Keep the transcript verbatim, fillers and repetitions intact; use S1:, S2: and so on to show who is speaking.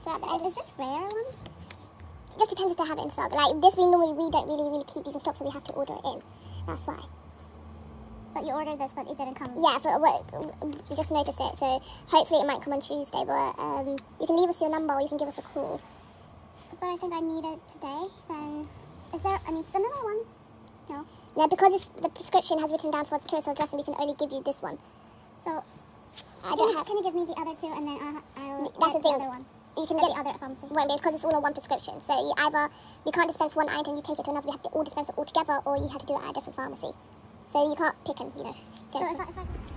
S1: that.
S2: And is this rare ones?
S1: It just depends if they have it in stock. Like this, we normally we don't really really keep these in stock, so we have to order it in. That's why.
S2: But you ordered this, but it didn't come.
S1: Yeah, for well, we just noticed it, so hopefully it might come on Tuesday. But um, you can leave us your number, or you can give us a call.
S2: But I think I need it today. Then, is there any similar one? No.
S1: No, because it's, the prescription has written down for its close address, and we can only give you this one.
S2: So,
S1: I don't
S2: you,
S1: have.
S2: Can you give me the other two, and then I'll, I'll
S1: That's
S2: get
S1: the thing.
S2: other one.
S1: You can
S2: At
S1: get
S2: the other pharmacy.
S1: Won't be, because it's all on one prescription. So you either we can't dispense one item, you take it to another. We have to all dispense it all together, or you have to do it at a different pharmacy. So you can't pick and you know.
S2: So if I, if I